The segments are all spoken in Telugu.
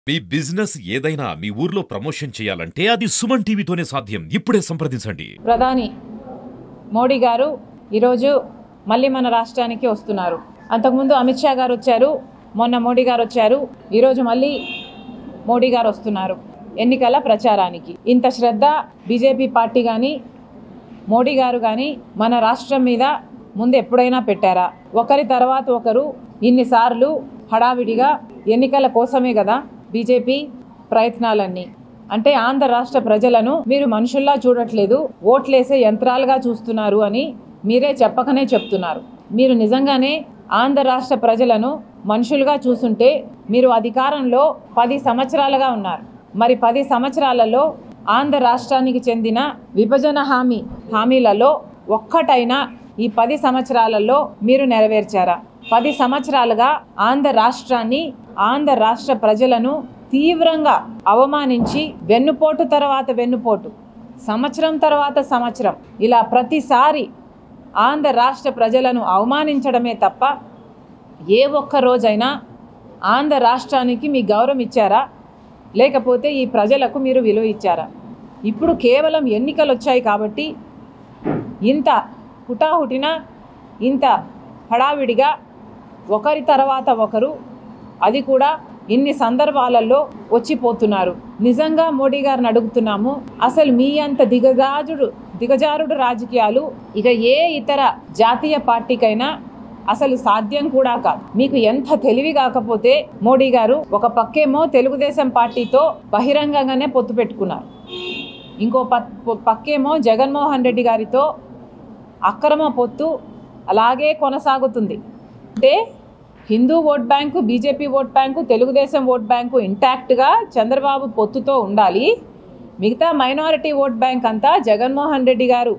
మీ బిజినెస్ ఏదైనా మీ ఊర్లో ప్రమోషన్ చేయాలంటే అది సుమన్ టీవీతోనే సాధ్యం. ఇప్పుడే సంప్రదించండి. ప్రధాని మోడీ గారు ఈరోజు మళ్ళీ మన రాష్ట్రానికి వస్తున్నారు. అంతకుముందు అమిత్ షా గారు వచ్చారు, మొన్న మోడీ గారు వచ్చారు, ఈరోజు మళ్ళీ మోడీ గారు వస్తున్నారు ఎన్నికల ప్రచారానికి. ఇంత శ్రద్ధ బీజేపీ పార్టీ కానీ మోడీ గారు కానీ మన రాష్ట్రం మీద ముందు ఎప్పుడైనా పెట్టారా? ఒకరి తర్వాత ఒకరు ఇన్నిసార్లు హడావిడిగా ఎన్నికల కోసమే కదా బీజేపీ ప్రయత్నాలన్నీ. అంటే ఆంధ్ర రాష్ట్ర ప్రజలను మీరు మనుషుల్లా చూడట్లేదు, ఓట్లేసే యంత్రాలుగా చూస్తున్నారు అని మీరే చెప్పకనే చెప్తున్నారు. మీరు నిజంగానే ఆంధ్ర రాష్ట్ర ప్రజలను మనుషులుగా చూస్తుంటే మీరు అధికారంలో 10 సంవత్సరాలుగా ఉన్నారు. మరి 10 సంవత్సరాలలో ఆంధ్ర రాష్ట్రానికి చెందిన విభజన హామీలలో ఒక్కటైనా ఈ 10 సంవత్సరాలలో మీరు నెరవేర్చారా? 10 సంవత్సరాలుగా ఆంధ్ర రాష్ట్రాన్ని, ఆంధ్ర రాష్ట్ర ప్రజలను తీవ్రంగా అవమానించి వెన్నుపోటు తర్వాత వెన్నుపోటు, సంవత్సరం తర్వాత సంవత్సరం ఇలా ప్రతిసారి ఆంధ్ర రాష్ట్ర ప్రజలను అవమానించడమే తప్ప ఏ ఒక్క రోజైనా ఆంధ్ర రాష్ట్రానికి మీ గౌరవం ఇచ్చారా? లేకపోతే ఈ ప్రజలకు మీరు విలువ ఇచ్చారా? ఇప్పుడు కేవలం ఎన్నికలు వచ్చాయి కాబట్టి ఇంత హుటాహుటిన, ఇంత హడావిడిగా ఒకరి తర్వాత ఒకరు, అది కూడా ఇన్ని సందర్భాలలో వచ్చిపోతున్నారు. నిజంగా మోడీ గారిని అడుగుతున్నాము, అసలు మీ అంత దిగజారుడు రాజకీయాలు ఇక ఏ ఇతర జాతీయ పార్టీకైనా అసలు సాధ్యం కూడా కాదు. మీకు ఎంత తెలివి కాకపోతే మోడీ గారు ఒక పక్కేమో తెలుగుదేశం పార్టీతో బహిరంగంగానే పొత్తు పెట్టుకున్నారు, ఇంకో పక్కేమో జగన్మోహన్ రెడ్డి గారితో అక్రమ పొత్తు అలాగే కొనసాగుతుంది. అంటే Hindu vote bank, BJP vote bank, Telugu Desam vote bank ఇంటాక్ట్గా చంద్రబాబు పొత్తుతో ఉండాలి, మిగతా మైనారిటీ ఓట్ బ్యాంక్ అంతా జగన్మోహన్ రెడ్డి గారు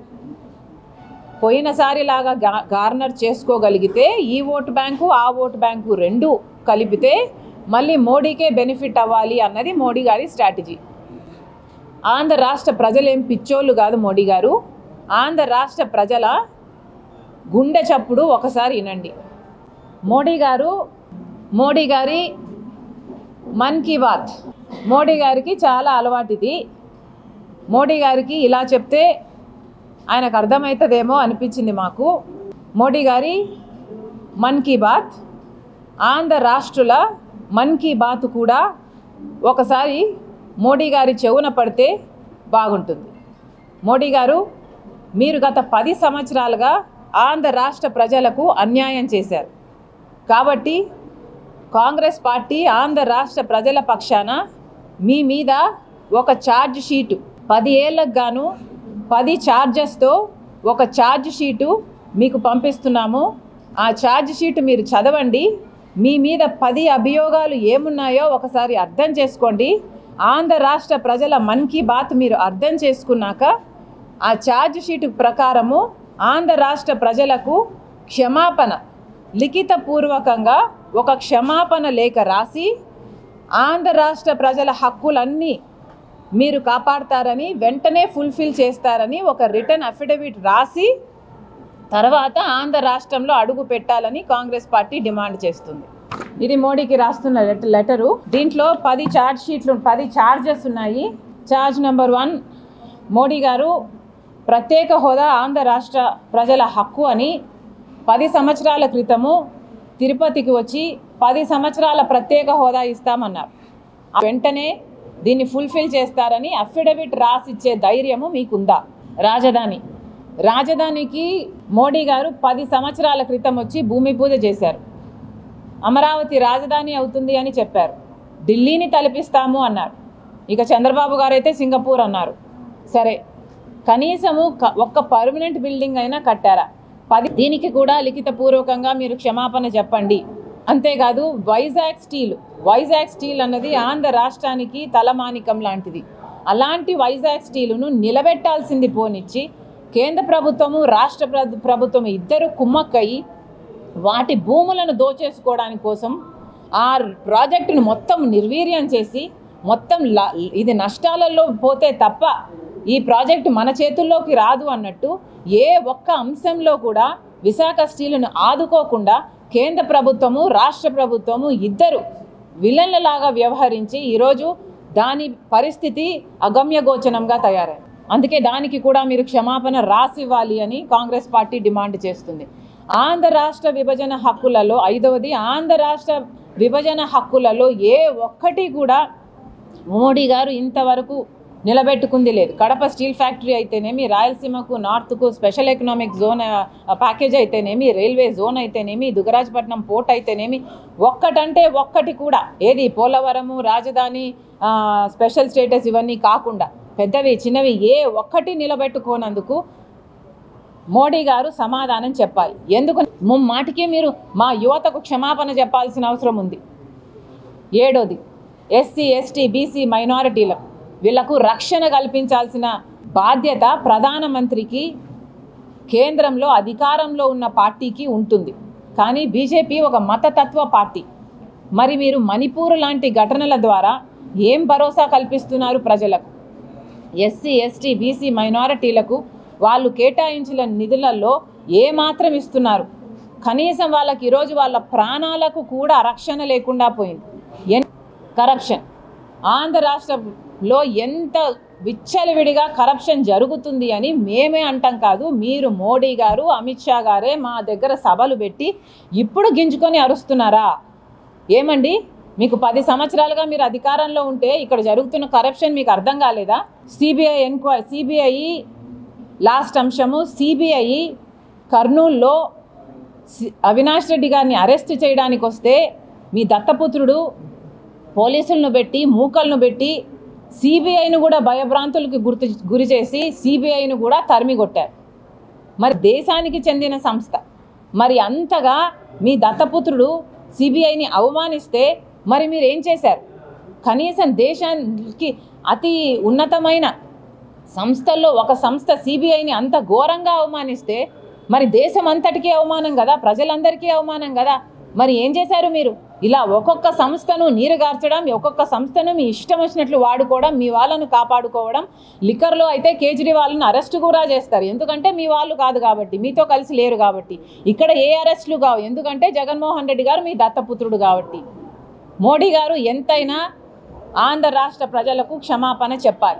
పోయినసారిలాగా గార్నర్ చేసుకోగలిగితే ఈ ఓటు బ్యాంకు ఆ ఓటు బ్యాంకు రెండు కలిపితే మళ్ళీ మోడీకే బెనిఫిట్ అవ్వాలి అన్నది మోడీ గారి స్ట్రాటజీ. ఆంధ్ర రాష్ట్ర ప్రజలేం పిచ్చోళ్ళు కాదు మోడీ గారు. ఆంధ్ర రాష్ట్ర ప్రజల గుండె చప్పుడు ఒకసారి వినండి. మోడీ గారి మన్ కీ బాత్, మోడీ గారికి చాలా అలవాటిది. మోడీ గారికి ఇలా చెప్తే ఆయనకు అర్థమవుతుందేమో అనిపించింది మాకు. మోడీ గారి మన్ కీ బాత్, ఆంధ్ర రాష్ట్రుల మన్ కీ బాత్ కూడా ఒకసారి మోడీ గారి చెవున పడితే బాగుంటుంది. మోడీ గారు, మీరు గత 10 సంవత్సరాలుగా ఆంధ్ర రాష్ట్ర ప్రజలకు అన్యాయం చేశారు కాబట్టి కాంగ్రెస్ పార్టీ ఆంధ్ర రాష్ట్ర ప్రజల పక్షాన మీ మీద ఒక ఛార్జ్ షీటు, 10 ఏళ్ళకు గాను 10 ఛార్జెస్తో ఒక ఛార్జ్ షీటు మీకు పంపిస్తున్నాము. ఆ ఛార్జ్ షీటు మీరు చదవండి. మీ మీద 10 అభియోగాలు ఏమున్నాయో ఒకసారి అర్థం చేసుకోండి. ఆంధ్ర రాష్ట్ర ప్రజల మన్ కీ బాత్ మీరు అర్థం చేసుకున్నాక ఆ ఛార్జ్ షీటు ప్రకారము ఆంధ్ర రాష్ట్ర ప్రజలకు క్షమాపణ, లిఖితపూర్వకంగా ఒక క్షమాపణ లేఖ రాసి ఆంధ్ర రాష్ట్ర ప్రజల హక్కులన్నీ మీరు కాపాడతారని, వెంటనే ఫుల్ఫిల్ చేస్తారని ఒక రిటర్న్ అఫిడవిట్ రాసి తర్వాత ఆంధ్ర రాష్ట్రంలో అడుగు పెట్టాలని కాంగ్రెస్ పార్టీ డిమాండ్ చేస్తుంది. ఇది మోడీకి రాస్తున్న లెటరు. దీంట్లో 10 ఛార్జ్ షీట్లు, 10 ఛార్జెస్ ఉన్నాయి. ఛార్జ్ నెంబర్ 1, మోడీ గారు ప్రత్యేక హోదా ఆంధ్ర రాష్ట్ర ప్రజల హక్కు అని 10 సంవత్సరాల క్రితము తిరుపతికి వచ్చి 10 సంవత్సరాల ప్రత్యేక హోదా ఇస్తామన్నారు. వెంటనే దీన్ని ఫుల్ఫిల్ చేస్తారని అఫిడవిట్ రాసిచ్చే ధైర్యము మీకుందా? రాజధానికి మోడీ గారు 10 సంవత్సరాల క్రితం వచ్చి భూమి పూజ చేశారు. అమరావతి రాజధాని అవుతుంది అని చెప్పారు. ఢిల్లీని తలపిస్తాము అన్నారు. ఇక చంద్రబాబు గారు అయితే సింగపూర్ అన్నారు. సరే, కనీసము ఒక్క పర్మనెంట్ బిల్డింగ్ అయినా కట్టారా? దీనికి కూడా లిఖితపూర్వకంగా మీరు క్షమాపణ చెప్పండి. అంతేకాదు వైజాగ్ స్టీల్ అన్నది ఆంధ్ర రాష్ట్రానికి తలమానికం లాంటిది. అలాంటి వైజాగ్ స్టీలును నిలబెట్టాల్సింది పోనిచ్చి కేంద్ర ప్రభుత్వము, రాష్ట్ర ప్రభుత్వం ఇద్దరు కుమ్మక్కయి వాటి భూములను దోచేసుకోవడానికి కోసం ఆ ప్రాజెక్టును మొత్తం నిర్వీర్యం చేసి మొత్తం ఇది నష్టాలలో పోతే తప్ప ఈ ప్రాజెక్టు మన చేతుల్లోకి రాదు అన్నట్టు ఏ ఒక్క అంశంలో కూడా విశాఖ స్టీలును ఆదుకోకుండా కేంద్ర ప్రభుత్వము, రాష్ట్ర ప్రభుత్వము ఇద్దరు విలన్లలాగా వ్యవహరించి ఈరోజు దాని పరిస్థితి అగమ్యగోచరంగా తయారైంది. అందుకే దానికి కూడా మీరు క్షమాపణ రాసివ్వాలి అని కాంగ్రెస్ పార్టీ డిమాండ్ చేస్తుంది. ఆంధ్ర రాష్ట్ర విభజన హక్కులలో 5వది, ఆంధ్ర రాష్ట్ర విభజన హక్కులలో ఏ ఒక్కటి కూడా మోడీ గారు ఇంతవరకు నిలబెట్టుకుంది లేదు. కడప స్టీల్ ఫ్యాక్టరీ అయితేనేమి, రాయలసీమకు నార్త్కు స్పెషల్ ఎకనామిక్ జోన్ ప్యాకేజ్ అయితేనేమి, రైల్వే జోన్ అయితేనేమి, దుగరాజపట్నం పోర్ట్ అయితేనేమి, ఒక్కటంటే ఒక్కటి కూడా ఏది పోలవరము, రాజధాని, స్పెషల్ స్టేటస్ ఇవన్నీ కాకుండా పెద్దవి చిన్నవి ఏ ఒక్కటి నిలబెట్టుకోనందుకు మోడీ గారు సమాధానం చెప్పాలి. ఎందుకు మాటికి మీరు మా యువతకు క్షమాపణ చెప్పాల్సిన అవసరం ఉంది. 7వది, ఎస్సీ, ఎస్టీ, బీసీ మైనారిటీలకు వీళ్లకు రక్షణ కల్పించాల్సిన బాధ్యత ప్రధానమంత్రికి, కేంద్రంలో అధికారంలో ఉన్న పార్టీకి ఉంటుంది. కానీ బీజేపీ ఒక మతతత్వ పార్టీ. మరి మీరు మణిపూర్ లాంటి ఘటనల ద్వారా ఏం భరోసా కల్పిస్తున్నారు ప్రజలకు? ఎస్సీ, ఎస్టీ, బీసీ మైనారిటీలకు వాళ్ళు కేటాయించిన నిధులలో ఏమాత్రం ఇస్తున్నారు? కనీసం వాళ్ళకి ఈరోజు వాళ్ళ ప్రాణాలకు కూడా రక్షణ లేకుండా పోయింది. కరప్షన్ ఆంధ్ర రాష్ట్రంలో ఎంత విచ్చలవిడిగా కరప్షన్ జరుగుతుంది అని మేమే అంటాం కాదు, మీరు మోడీ గారు, అమిత్ షా గారే మా దగ్గర సభలు పెట్టి ఇప్పుడు గింజుకొని అరుస్తున్నారా? ఏమండి, మీకు 10 సంవత్సరాలుగా మీరు అధికారంలో ఉంటే ఇక్కడ జరుగుతున్న కరప్షన్ మీకు అర్థం కాలేదా? సిబిఐ లాస్ట్ అంశము, సిబిఐ కర్నూల్లో అవినాష్ రెడ్డి గారిని అరెస్ట్ చేయడానికి వస్తే మీ దత్తపుత్రుడు పోలీసులను పెట్టి, మూకలను పెట్టి సిబిఐను కూడా భయభ్రాంతులకు గురి చేసి సిబిఐను కూడా తరిమి కొట్టారు. మరి దేశానికి చెందిన సంస్థ, మరి అంతగా మీ దత్తపుత్రుడు సిబిఐని అవమానిస్తే మరి మీరు ఏం చేశారు? కనీసం దేశానికి అతి ఉన్నతమైన సంస్థల్లో ఒక సంస్థ సిబిఐని అంత ఘోరంగా అవమానిస్తే మరి దేశం అంతటికీ అవమానం కదా, ప్రజలందరికీ అవమానం కదా. మరి ఏం చేశారు మీరు? ఇలా ఒక్కొక్క సంస్థను నీరుగార్చడం, ఒక్కొక్క సంస్థను మీ ఇష్టం వచ్చినట్లు వాడుకోవడం, మీ వాళ్ళను కాపాడుకోవడం. లిక్కర్లో అయితే కేజ్రీవాల్ను అరెస్టు కూడా చేస్తారు, ఎందుకంటే మీ వాళ్ళు కాదు కాబట్టి, మీతో కలిసి లేరు కాబట్టి. ఇక్కడ ఏ అరెస్టులు కావు, ఎందుకంటే జగన్మోహన్ రెడ్డి గారు మీ దత్తపుత్రుడు కాబట్టి. మోడీ గారు ఎంతైనా ఆంధ్ర రాష్ట్ర ప్రజలకు క్షమాపణ చెప్పాలి.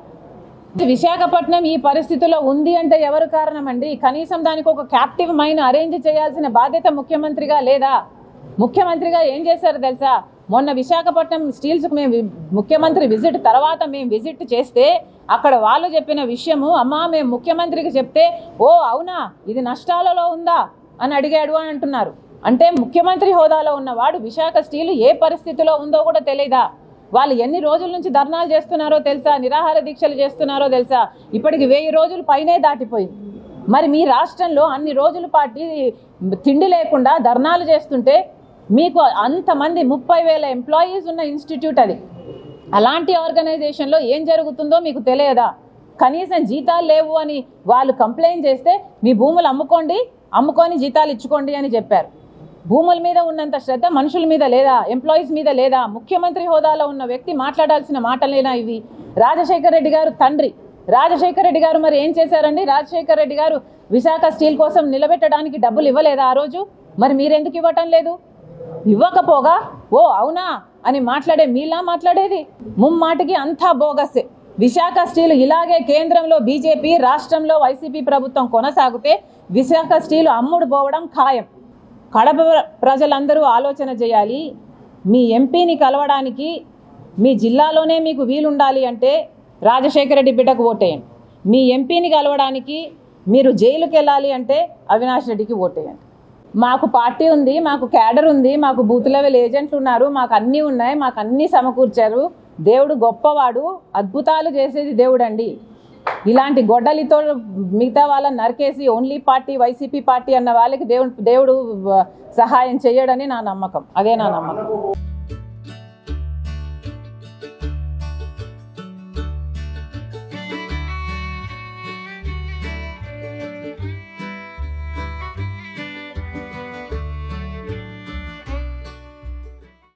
విశాఖపట్నం ఈ పరిస్థితిలో ఉంది అంటే ఎవరు కారణం అండి? కనీసం దానికి ఒక క్యాప్టివ్ మైన్ అరేంజ్ చేయాల్సిన బాధ్యత ముఖ్యమంత్రిగా లేదా? ముఖ్యమంత్రిగా ఏం చేశారు తెలుసా? మొన్న విశాఖపట్నం స్టీల్స్కి మేము ముఖ్యమంత్రి విజిట్ తర్వాత మేము విజిట్ చేస్తే అక్కడ వాళ్ళు చెప్పిన విషయము, అమ్మా మేము ముఖ్యమంత్రికి చెప్తే ఓ అవునా ఇది నష్టాలలో ఉందా అని అడిగాడు అని అంటున్నారు. అంటే ముఖ్యమంత్రి హోదాలో ఉన్నవాడు విశాఖ స్టీల్ ఏ పరిస్థితిలో ఉందో కూడా తెలియదా? వాళ్ళు ఎన్ని రోజుల నుంచి ధర్నాలు చేస్తున్నారో తెలుసా, నిరాహార దీక్షలు చేస్తున్నారో తెలుసా? ఇప్పటికి 1000 రోజులు పైనే దాటిపోయింది. మరి మీ రాష్ట్రంలో అన్ని రోజుల పాటు తిండి లేకుండా ధర్నాలు చేస్తుంటే మీకు అంతమంది 30,000 ఎంప్లాయీస్ ఉన్న ఇన్స్టిట్యూట్ అది. అలాంటి ఆర్గనైజేషన్లో ఏం జరుగుతుందో మీకు తెలియదా? కనీసం జీతాలు లేవు అని వాళ్ళు కంప్లైంట్ చేస్తే మీ భూములు అమ్ముకొని జీతాలు ఇచ్చుకోండి అని చెప్పారు. భూముల మీద ఉన్నంత శ్రద్ధ మనుషుల మీద లేదా? ఎంప్లాయీస్ మీద లేదా? ముఖ్యమంత్రి హోదాలో ఉన్న వ్యక్తి మాట్లాడాల్సిన మాటలేనా ఇవి? రాజశేఖర రెడ్డి గారు తండ్రి రాజశేఖర రెడ్డి గారు మరి ఏం చేశారండి? రాజశేఖర రెడ్డి గారు విశాఖ స్టీల్ కోసం నిలబెట్టడానికి డబ్బులు ఇవ్వలేదా ఆ రోజు? మరి మీరెందుకు ఇవ్వటం లేదు? ఇవ్వకపోగా ఓ అవునా అని మాట్లాడే మీలా మాట్లాడేది ముమ్మాటికి అంతా బోగస్సే. విశాఖ స్టీల్ ఇలాగే కేంద్రంలో బీజేపీ, రాష్ట్రంలో వైసీపీ ప్రభుత్వం కొనసాగితే విశాఖ స్టీల్ అమ్ముడు పోవడం ఖాయం. కడప ప్రజలందరూ ఆలోచన చేయాలి. మీ ఎంపీని కలవడానికి మీ జిల్లాలోనే మీకు వీలుండాలి అంటే రాజశేఖర రెడ్డి బిడ్డకు ఓటేయండి. మీ ఎంపీని కలవడానికి మీరు జైలుకి వెళ్ళాలి అంటే అవినాష్ రెడ్డికి ఓటేయండి. మాకు పార్టీ ఉంది, మాకు క్యాడర్ ఉంది, మాకు బూత్ లెవెల్ ఏజెంట్లు ఉన్నారు, మాకు అన్నీ ఉన్నాయి, మాకు అన్నీ సమకూర్చారు. దేవుడు గొప్పవాడు, అద్భుతాలు చేసేది దేవుడు అండి. ఇలాంటి గొడ్డలితో మిగతా వాళ్ళని నరికేసి ఓన్లీ పార్టీ వైసీపీ పార్టీ అన్న వాళ్ళకి దేవుడు సహాయం చేయడని నా నమ్మకం. అదే నా నమ్మకం.